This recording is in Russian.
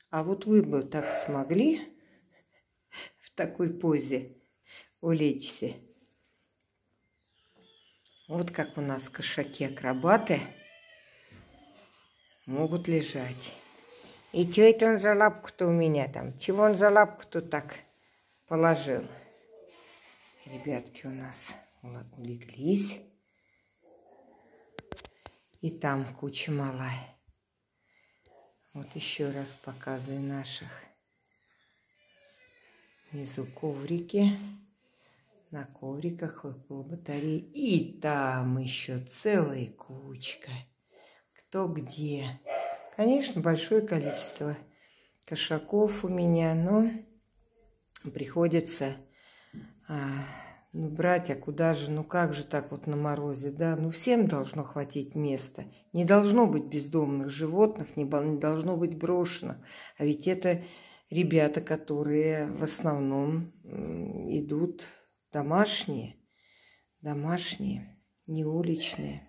А вот вы бы так смогли в такой позе улечься? Вот как у нас кошаки-акробаты могут лежать. И чё это он за лапку-то у меня там? Чего он за лапку-то так положил? Ребятки у нас улеглись. И там куча малая. Вот еще раз показываю наших. Внизу коврики. На ковриках около батареи. И там еще целая кучка. Кто где. Конечно, большое количество кошаков у меня, но приходится брать, а куда же, ну как же так вот на морозе, да? Ну всем должно хватить места. Не должно быть бездомных животных, не должно быть брошенных. А ведь это ребята, которые в основном идут домашние, не уличные.